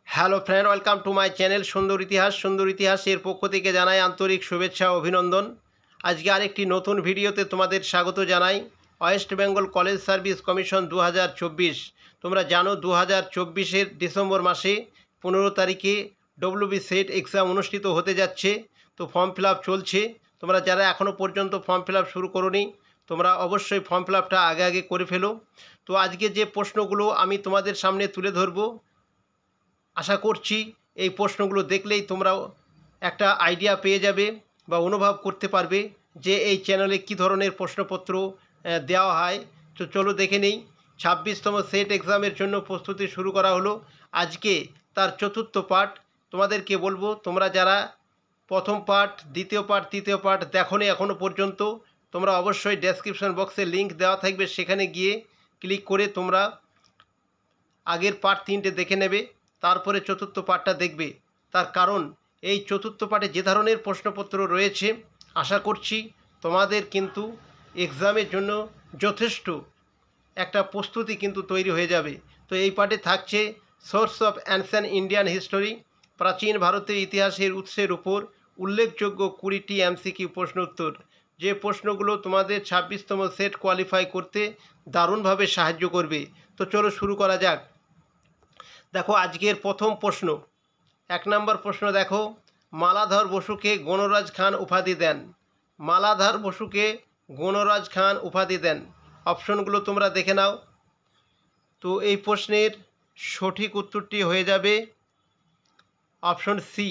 Hello friend, welcome to my channel সুন্দর ইতিহাসের পক্ষ থেকে জানাই আন্তরিক শুভেচ্ছা ও অভিনন্দন। আজকে আরেকটি নতুন ভিডিওতে তোমাদের স্বাগত জানাই। West Bengal college service commission 2024, তোমরা জানো 2024-এর ডিসেম্বর মাসে 15 তারিখে ডব্লিউবি সেট এক্সাম অনুষ্ঠিত হতে যাচ্ছে। তো ফর্ম ফিল আপ চলছে। তোমরা যারা এখনও পর্যন্ত ফর্ম ফিল আপ শুরু করোনি, তোমরা অবশ্যই ফর্ম ফিল আপটা আগে করে ফেলো। তো আজকে যে প্রশ্নগুলো আমি তোমাদের সামনে তুলে ধরবো, আশা করছি এই প্রশ্নগুলো দেখলেই তোমরা একটা আইডিয়া পেয়ে যাবে বা অনুভব করতে পারবে যে এই চ্যানেলে কী ধরনের প্রশ্নপত্র দেওয়া হয়। তো চলো দেখে নেই। 26তম সেট এক্সামের জন্য প্রস্তুতি শুরু করা হলো। আজকে তার চতুর্থ পার্ট তোমাদেরকে বলবো। তোমরা যারা প্রথম পার্ট, দ্বিতীয় পার্ট, তৃতীয় পার্ট দেখোনি এখনও পর্যন্ত, তোমরা অবশ্যই ডেসক্রিপশন বক্সে লিঙ্ক দেওয়া থাকবে, সেখানে গিয়ে ক্লিক করে তোমরা আগের পার্ট 3টে দেখে নেবে, তারপরে চতুর্থ পার্টটা দেখবে। তার কারণ এই চতুর্থ পার্টে যে ধরনের প্রশ্নপত্র রয়েছে, আশা করছি তোমাদের কিন্তু এক্সামের জন্য যথেষ্ট একটা প্রস্তুতি কিন্তু তৈরি হয়ে যাবে। তো এই পার্টে থাকছে source of ancient Indian history, প্রাচীন ভারতের ইতিহাসের উৎসের উপর উল্লেখযোগ্য 20টি এমসিকিউ প্রশ্ন উত্তর, যে প্রশ্নগুলো তোমাদের 26তম সেট কোয়ালিফাই করতে দারুণভাবে সাহায্য করবে। তো চলো শুরু করা যাক। দেখো আজকের প্রথম প্রশ্ন, 1 নম্বর প্রশ্ন দেখো, মালাধর বসুকে গণরাজ খান উপাধি দেন। মালাধর বসুকে গণরাজ খান উপাধি দেন। অপশনগুলো তোমরা দেখে নাও। তো এই প্রশ্নের সঠিক উত্তরটি হয়ে যাবে option C,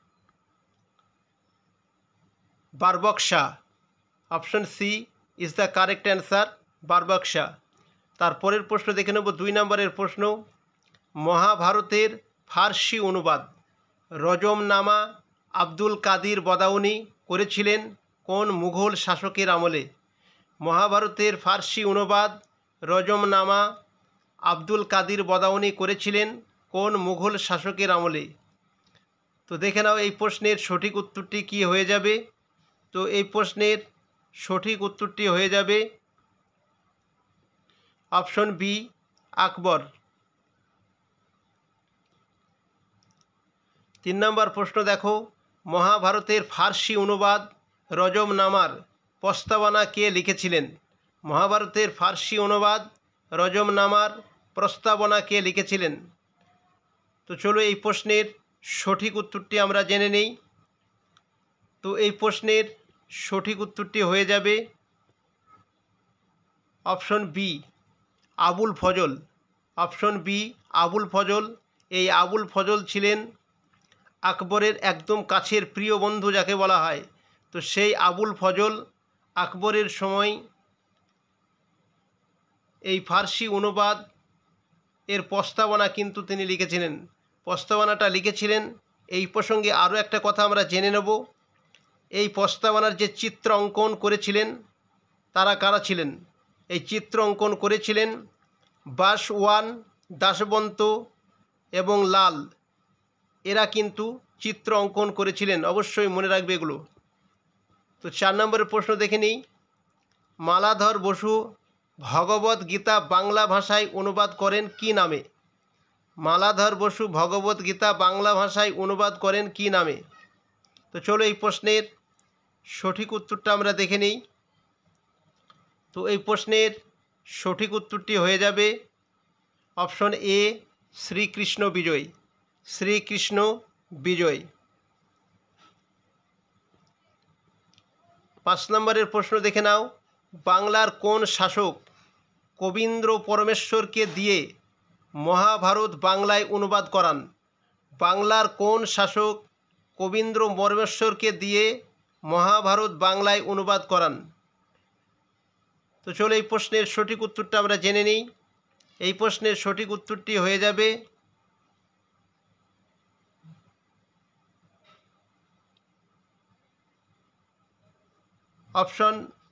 Barbak Shah. Option C is the correct answer, Barbak Shah. তারপরের প্রশ্ন দেখে নেব 2 নম্বরের প্রশ্ন, মহাভারতের ফার্সি অনুবাদ রজমনামা আব্দুল কাদির বদাউনি করেছিলেন কোন মুঘল শাসকের আমলে? মহাভারতের ফার্সি অনুবাদ রজমনামা আব্দুল কাদির বদাউনি করেছিলেন কোন মুঘল শাসকের আমলে? তো দেখে নাও এই প্রশ্নের সঠিক উত্তরটি কী হয়ে যাবে। তো এই প্রশ্নের সঠিক উত্তরটি হয়ে যাবে অপশন বি, আকবর। 3 নম্বর প্রশ্ন দেখো, মহাভারতের ফার্সি অনুবাদ রজমনামার প্রস্তাবনা কে লিখেছিলেন? মহাভারতের ফার্সি অনুবাদ রজমনামার প্রস্তাবনা কে লিখেছিলেন? তো চলো এই প্রশ্নের সঠিক উত্তরটি আমরা জেনে নেই। তো এই প্রশ্নের সঠিক উত্তরটি হয়ে যাবে option B, Abul Fazl. Option B, Abul Fazl. এই আবুল ফজল ছিলেন আকবরের একদম কাছের প্রিয় বন্ধু যাকে বলা হয়। তো সেই আবুল ফজল আকবরের সময় এই ফার্সি অনুবাদ এর প্রস্তাবনা কিন্তু তিনি লিখেছিলেন। প্রস্তাবনাটা লিখেছিলেন। এই প্রসঙ্গে আরও একটা কথা আমরা জেনে নেব, এই প্রস্তাবনার যে চিত্র অঙ্কন করেছিলেন তারা কারা ছিলেন? এই চিত্র অঙ্কন করেছিলেন বাসওয়ান, দাসবন্ত এবং লাল। এরা কিন্তু চিত্র অঙ্কন করেছিলেন, অবশ্যই মনে রাখবে এগুলো। তো 4 নম্বরের প্রশ্ন দেখে নিই, মালাধর বসু ভগবদ গীতা বাংলা ভাষায় অনুবাদ করেন কি নামে? মালাধর বসু ভগবদ গীতা বাংলা ভাষায় অনুবাদ করেন কি নামে? তো চলো এই প্রশ্নের সঠিক উত্তরটা আমরা দেখে নিই। তো এই প্রশ্নের সঠিক উত্তরটি হয়ে যাবে অপশন এ, শ্রীকৃষ্ণ বিজয়। শ্রীকৃষ্ণ বিজয়। 5 নম্বরের প্রশ্ন দেখে নাও, বাংলার কোন শাসক কবীন্দ্র পরমেশ্বরকে দিয়ে মহাভারত বাংলায় অনুবাদ করান? বাংলার কোন শাসক কবীন্দ্র পরমেশ্বরকে দিয়ে মহাভারত বাংলায় অনুবাদ করান? তো চলো এই প্রশ্নের সঠিক উত্তরটা আমরা জেনে নিই। এই প্রশ্নের সঠিক উত্তরটি হয়ে যাবে option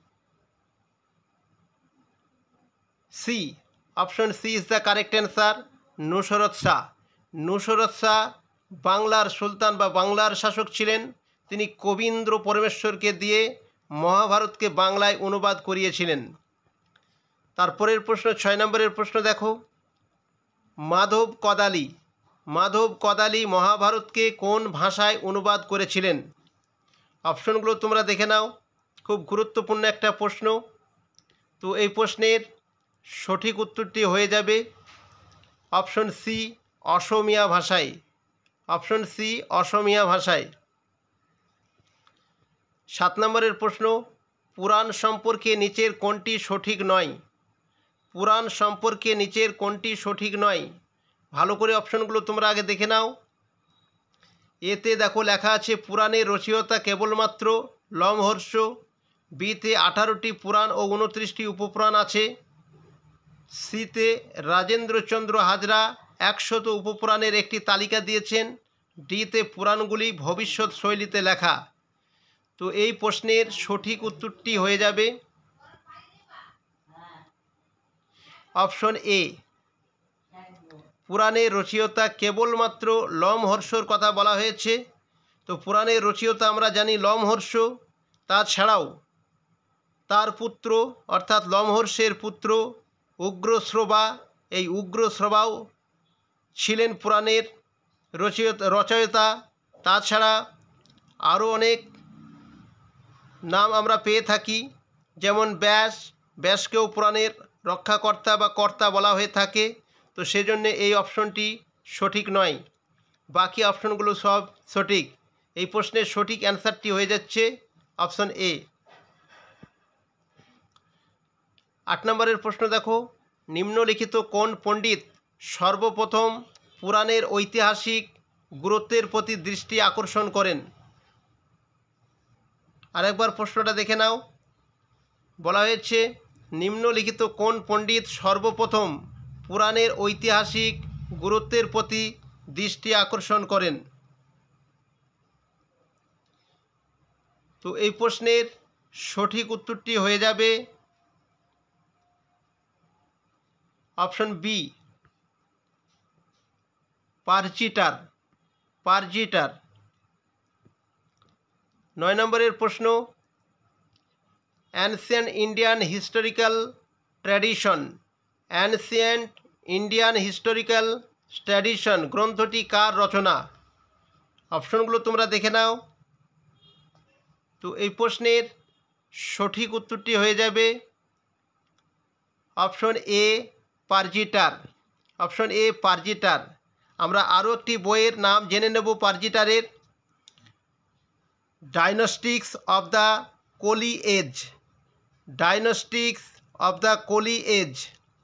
C. Option C is the correct answer, Nusrat Shah. Nusrat Shah বাংলার সুলতান বা বাংলার শাসক ছিলেন। তিনি কবীন্দ্র পরমেশ্বরকে দিয়ে মহাভারতকে বাংলায় অনুবাদ করিয়েছিলেন। তারপরের প্রশ্ন 6 নম্বরের প্রশ্ন দেখো, মাধব কদালি মাধব কদালি মহাভারতকে কোন ভাষায় অনুবাদ করেছিলেন? অপশনগুলো তোমরা দেখে নাও, খুব গুরুত্বপূর্ণ একটা প্রশ্ন। তো এই প্রশ্নের সঠিক উত্তরটি হয়ে যাবে অপশন সি, অসমীয়া ভাষায়। অপশন সি, অসমীয়া ভাষায়। 7 নম্বরের প্রশ্ন, পুরাণ সম্পর্কে নিচের কোনটি সঠিক নয়? পুরাণ সম্পর্কে নিচের কোনটি সঠিক নয়? ভালো করে অপশনগুলো তোমরা আগে দেখে নাও। এতে দেখো লেখা আছে পুরাণের রচয়িতা কেবলমাত্র লোমহর্ষ। বিতে 18টি পুরাণ ও 29টি উপপুরাণ আছে। সিতে রাজেন্দ্রচন্দ্র হাজরা 100 উপপুরাণের একটি তালিকা দিয়েছেন। ডিতে পুরাণগুলি ভবিষ্যৎ শৈলীতে লেখা। তো এই প্রশ্নের সঠিক উত্তরটি হয়ে যাবে অপশন এ, পুরাণের রচয়িতা কেবলমাত্র লোমহর্ষর কথা বলা হয়েছে। তো পুরাণের রচয়িতা আমরা জানি লোমহর্ষ, তাছাড়াও তার পুত্র অর্থাৎ লোমহর্ষের পুত্র উগ্রশ্রবা, এই উগ্রশ্রবাও ছিলেন পুরাণের রচয়িতা। তাছাড়া আরও অনেক নাম আমরা পেয়ে থাকি, যেমন ব্যাসকেও পুরাণের রক্ষাকর্তা বা কর্তা বলা হয়ে থাকে। তো সেজন্য এই অপশনটি সঠিক নয়, বাকি অপশনগুলো সব সঠিক। এই প্রশ্নের সঠিক অ্যান্সারটি হয়ে যাচ্ছে অপশন এ। 8 নম্বরের প্রশ্ন দেখো, নিম্নলিখিত কোন পণ্ডিত সর্বপ্রথম পুরাণের ঐতিহাসিক গুরুত্বের প্রতি দৃষ্টি আকর্ষণ করেন? আরেকবার প্রশ্নটা দেখে নাও। বলা হয়েছে নিম্নলিখিত কোন পণ্ডিত সর্বপ্রথম পুরাণের ঐতিহাসিক গুরুত্বের প্রতি দৃষ্টি আকর্ষণ করেন? তো এই প্রশ্নের সঠিক উত্তরটি হয়ে যাবে অপশন বি, পারজিটার। 9 নম্বরের প্রশ্ন, অ্যানসিয়েন্ট ইন্ডিয়ান হিস্টোরিক্যাল ট্র্যাডিশন গ্রন্থটি কার রচনা? অপশনগুলো তোমরা দেখে নাও। তো এই প্রশ্নের সঠিক উত্তরটি হয়ে যাবে অপশন এ, পারজিটার। Option A, পারজিটার। আমরা আরও একটি বইয়ের নাম জেনে নেব পারজিটারের, dynasties of the Kali age.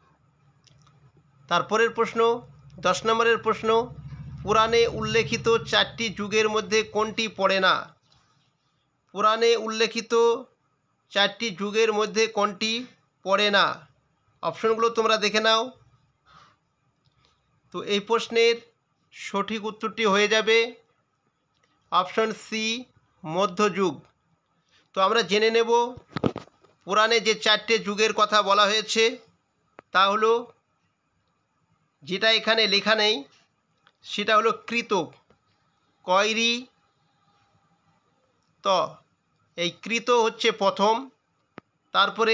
তারপরের প্রশ্ন 10 নম্বরের প্রশ্ন, পুরাণে উল্লেখিত 4টি যুগের মধ্যে কোনটি পড়ে না? পুরাণে উল্লেখিত 4টি যুগের মধ্যে কোনটি পড়ে না? অপশনগুলো তোমরা দেখে নাও। তো এই প্রশ্নের সঠিক উত্তরটি হয়ে যাবে অপশন সি, মধ্যযুগ। তো আমরা জেনে নেব পুরাণে যে 4টে যুগের কথা বলা হয়েছে তা হলো, যেটা এখানে লেখা নেই সেটা হলো কৃত, কৈরি, ত। এই কৃত হচ্ছে প্রথম, তারপরে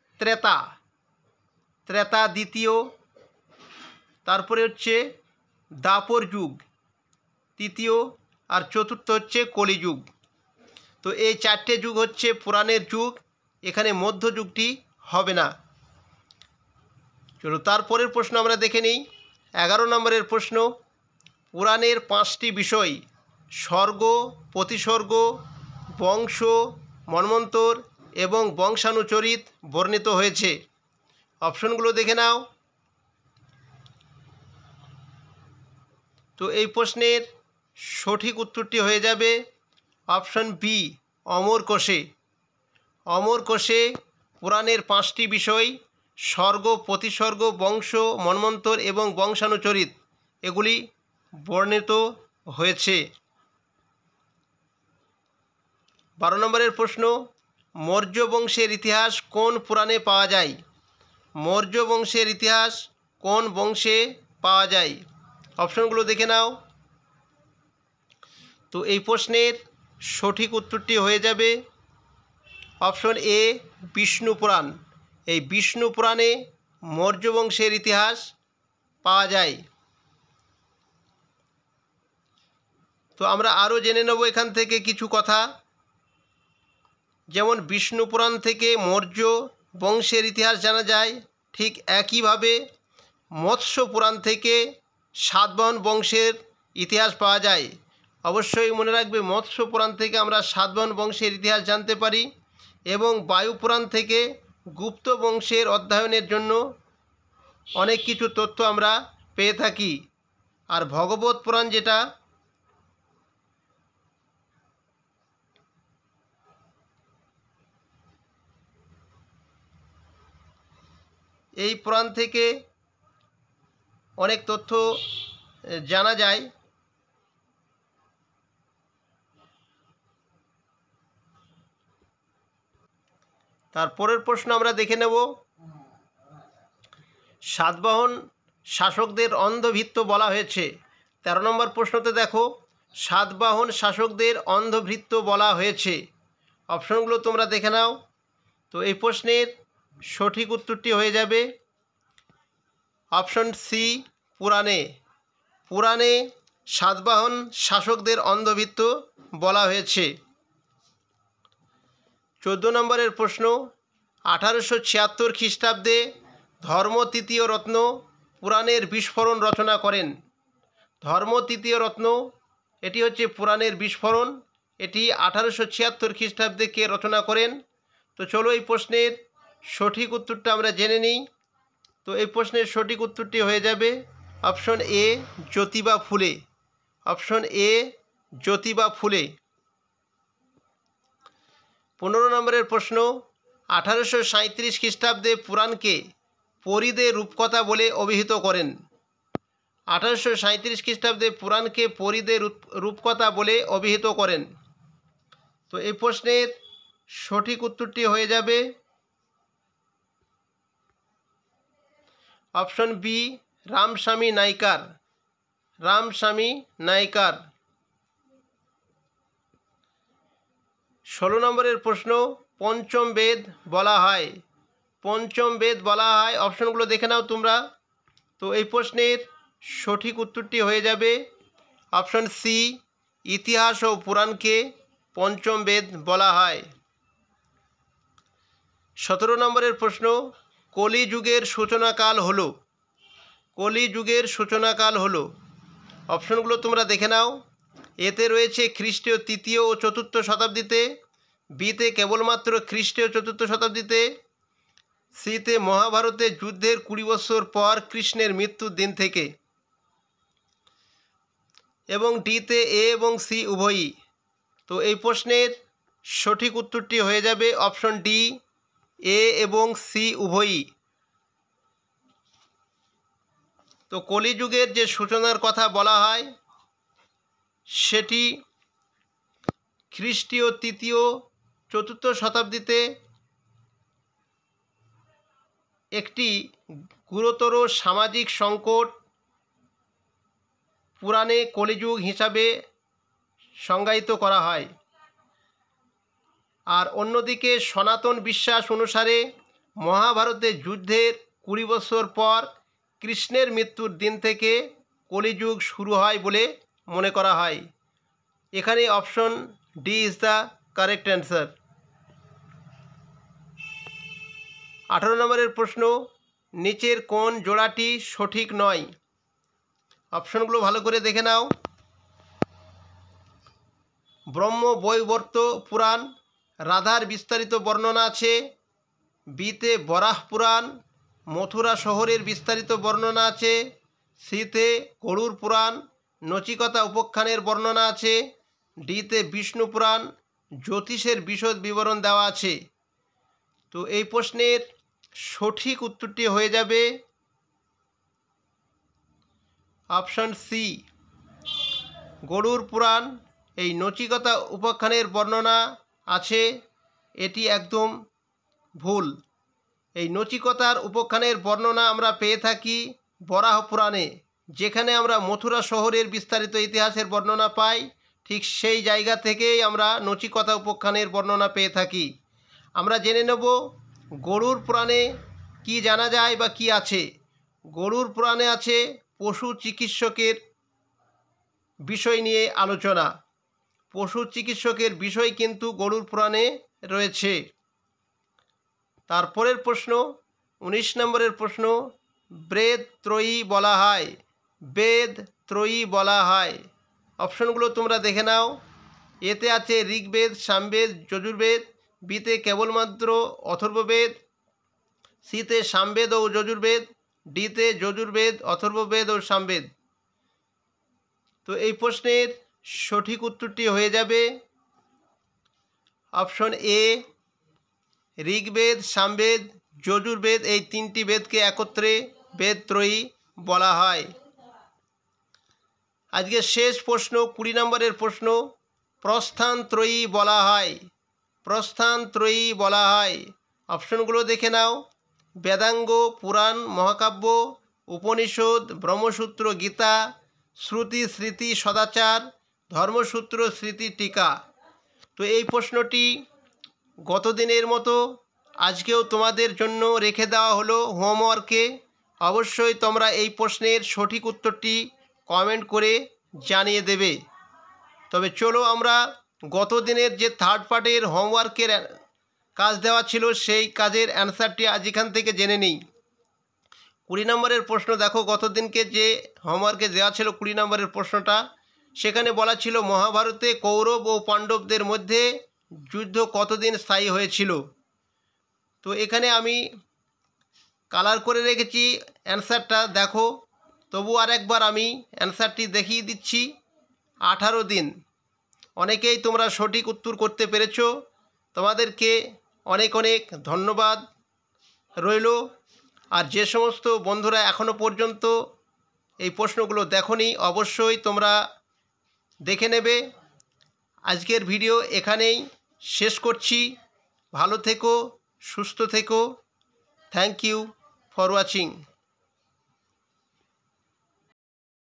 ত্রেতা দ্বিতীয়, তারপরে হচ্ছে দাপর যুগ তৃতীয়, আর চতুর্থ হচ্ছে কলিযুগ। তো এই 4টে যুগ হচ্ছে পুরাণের যুগ, এখানে মধ্যযুগটি হবে না। চলো তারপরের প্রশ্ন আমরা দেখে নিই। 11 নম্বরের প্রশ্ন, পুরাণের 5টি বিষয় স্বর্গ, প্রতিসর্গ, বংশ, মন্বন্তর এবং বংশানুচরিত বর্ণিত হয়েছে। অপশনগুলো দেখে নাও। তো এই প্রশ্নের সঠিক উত্তরটি হয়ে যাবে অপশন বি, অমরকোষে। অমরকোষে পুরাণের 5টি বিষয় স্বর্গ, প্রতিসর্গ, বংশ, মন্বন্তর এবং বংশানুচরিত এগুলি বর্ণিত হয়েছে। 12 নম্বরের প্রশ্ন, মৌর্য বংশের ইতিহাস কোন পুরাণে পাওয়া যায়? মৌর্য বংশের ইতিহাস কোন বংশে পাওয়া যায়? অপশনগুলো দেখে নাও। তো এই প্রশ্নের সঠিক উত্তরটি হয়ে যাবে অপশন এ, বিষ্ণু পুরাণ। এই বিষ্ণু পুরাণে মৌর্য বংশের ইতিহাস পাওয়া যায়। তো আমরা আরও জেনে নেব এখান থেকে কিছু কথা। যেমন বিষ্ণু পুরাণ থেকে মৌর্য বংশের ইতিহাস জানা যায়, ঠিক একইভাবে মৎস্য পুরাণ থেকে সাতবাহন বংশের ইতিহাস পাওয়া যায়। অবশ্যই মনে রাখবে, মৎস্য পুরাণ থেকে আমরা সাতবাহন বংশের ইতিহাস জানতে পারি এবং বায়ু পুরাণ থেকে গুপ্ত বংশের অধ্যয়নের জন্য অনেক কিছু তথ্য আমরা পেয়ে থাকি। আর ভগবত পুরাণ, যেটা এই পুরাণ থেকে অনেক তথ্য জানা যায়। তারপরের প্রশ্ন আমরা দেখে নেব, সাতবাহন শাসকদের অন্ধভৃত্য বলা হয়েছে। 13 নম্বর প্রশ্নতে দেখো, সাতবাহন শাসকদের অন্ধভৃত্য বলা হয়েছে। অপশনগুলো তোমরা দেখে নাও। তো এই প্রশ্নের সঠিক উত্তরটি হয়ে যাবে অপশন সি, পুরাণে। পুরাণে সাতবাহন শাসকদের অন্ধভৃত্য বলা হয়েছে। 14 নম্বরের প্রশ্ন, 1876 খ্রিস্টাব্দে ধর্ম তৃতীয় রত্ন পুরাণের বিস্ফোরণ রচনা করেন। ধর্ম তৃতীয় রত্ন, এটি হচ্ছে পুরাণের বিস্ফোরণ। এটি 1876 খ্রিস্টাব্দে কে রচনা করেন? তো চলো এই প্রশ্নের সঠিক উত্তরটা আমরা জেনে নিই। তো এই প্রশ্নের সঠিক উত্তরটি হয়ে যাবে অপশন এ, জ্যোতিবা ফুলে। অপশন এ, জ্যোতিবা ফুলে। 15 নম্বরের প্রশ্ন, 1837 খ্রিস্টাব্দে পুরাণকে পরিদের রূপকথা বলে অভিহিত করেন। 1837 খ্রিস্টাব্দে পুরাণকে পরিদের রূপকথা বলে অভিহিত করেন। তো এই প্রশ্নের সঠিক উত্তরটি হয়ে যাবে অপশন বি, রামস্বামী নাইকার। রামস্বামী নাইকার। 16 নম্বরের প্রশ্ন, পঞ্চম বেদ বলা হয়। পঞ্চম বেদ বলা হয়, অপশনগুলো দেখে নাও তোমরা। তো এই প্রশ্নের সঠিক উত্তরটি হয়ে যাবে অপশন সি, ইতিহাস ও পুরাণকে পঞ্চম বেদ বলা হয়। 17 নম্বরের প্রশ্ন, কলিযুগের সূচনাকাল হলো। কলিযুগের সূচনাকাল হলো। অপশনগুলো তোমরা দেখে নাও। এতে রয়েছে খ্রিস্টীয় 3য় ও 4র্থ শতাব্দীতে, বিতে কেবলমাত্র খ্রিস্টীয় 4র্থ শতাব্দীতে, সিতে মহাভারতের যুদ্ধের 20 বছর পর কৃষ্ণের মৃত্যুর দিন থেকে, এবং ডিতে এ এবং সি উভয়ই। তো এই প্রশ্নের সঠিক উত্তরটি হয়ে যাবে অপশন ডি, এ এবং সি উভয়ই। তো কলিযুগের যে সূচনার কথা বলা হয় সেটি খ্রিস্টীয় 3য় 4র্থ শতাব্দীতে একটি গুরুতর সামাজিক সংকট পুরাণে কলিযুগ হিসাবে সংজ্ঞায়িত করা হয়। আর অন্যদিকে সনাতন বিশ্বাস অনুসারে মহাভারতের যুদ্ধের 20 বছর পর কৃষ্ণের মৃত্যুর দিন থেকে কলিযুগ শুরু হয় বলে মনে করা হয়। এখানে option D is the correct answer. 18 নম্বরের প্রশ্ন, নিচের কোন জোড়াটি সঠিক নয়? অপশনগুলো ভালো করে দেখে নাও। ব্রহ্ম বৈবর্ত পুরাণ, রাধার বিস্তারিত বর্ণনা আছে। বিতে বরাহ পুরাণ, মথুরা শহরের বিস্তারিত বর্ণনা আছে। সিতে গরুড় পুরাণ, নচিকতা উপাখ্যানের বর্ণনা আছে। ডিতে বিষ্ণু পুরাণ, জ্যোতিষের বিশদ বিবরণ দেওয়া আছে। তো এই প্রশ্নের সঠিক উত্তরটি হয়ে যাবে অপশন সি, গরুড় পুরাণ। এই নচিকতা উপাখ্যানের বর্ণনা আছে, এটি একদম ভুল। এই নচিকতার উপাখ্যানের বর্ণনা আমরা পেয়ে থাকি বরাহ পুরাণে, যেখানে আমরা মথুরা শহরের বিস্তারিত ইতিহাসের বর্ণনা পাই। ঠিক সেই জায়গা থেকেই আমরা নচিকতা উপাখ্যানের বর্ণনা পেয়ে থাকি। আমরা জেনে নেব গরুড় পুরাণে কি জানা যায় বা কি আছে। গরুড় পুরাণে আছে পশু চিকিৎসকের বিষয় নিয়ে আলোচনা। পশু চিকিৎসকের বিষয় কিন্তু গরুর পুরাণে রয়েছে। তারপরের প্রশ্ন 19 নম্বরের প্রশ্ন, বেদ ত্রয়ী বলা হয়, বেদ ত্রয়ী বলা হয়। অপশনগুলো তোমরা দেখে নাও। এতে আছে ঋগ্বেদ, সামবেদ, যজুর্বেদ, বিতে কেবলমাত্র অথর্ববেদ, সিতে সামবেদ ও যজুর্বেদ, ডিতে যজুর্বেদ, অথর্ববেদ ও সামবেদ। তো এই প্রশ্নের সঠিক উত্তরটি হয়ে যাবে অপশন এ, ঋগ্বেদ, সামবেদ, যজুর্বেদ, এই তিনটি বেদকে একত্রে বেদ ত্রয়ী বলা হয়। আজকে শেষ প্রশ্ন 20 নম্বরের প্রশ্ন, প্রস্থান ত্রয়ী বলা হয়, প্রস্থান ত্রয়ী বলা হয়। অপশনগুলো দেখে নাও। বেদাঙ্গ, পুরাণ, মহাকাব্য, উপনিষদ, ব্রহ্মসূত্র, গীতা, শ্রুতি, স্মৃতি, সদাচার, ধর্মসূত্র, স্মৃতি, টিকা। তো এই প্রশ্নটি গত দিনের মতো আজকেও তোমাদের জন্য রেখে দেওয়া হলো হোমওয়ার্কে। অবশ্যই তোমরা এই প্রশ্নের সঠিক উত্তরটি কমেন্ট করে জানিয়ে দেবে। তবে চলো আমরা গত দিনের যে থার্ড পার্টের হোমওয়ার্কের কাজ দেওয়া ছিল সেই কাজের অ্যান্সারটি আজ এখান থেকে জেনে নিই। 20 নম্বরের প্রশ্ন দেখো, গত দিনকে যে হোমওয়ার্কে দেওয়া ছিল 20 নম্বরের প্রশ্নটা, সেখানে বলা ছিল মহাভারতে কৌরব ও পাণ্ডবদের মধ্যে যুদ্ধ কতদিন স্থায়ী হয়েছিল। তো এখানে আমি কালার করে রেখেছি অ্যান্সারটা, দেখো। তবু আর একবার আমি অ্যান্সারটি দেখিয়ে দিচ্ছি, 18 দিন। অনেকেই তোমরা সঠিক উত্তর করতে পেরেছো, তোমাদেরকে অনেক অনেক ধন্যবাদ রইল। আর যে সমস্ত বন্ধুরা এখনও পর্যন্ত এই প্রশ্নগুলো দেখোনি, অবশ্যই তোমরা দেখে নেবে। আজকের ভিডিও এখানেই শেষ করছি। ভালো থেকো, সুস্থ থেকো। Thank you for watching.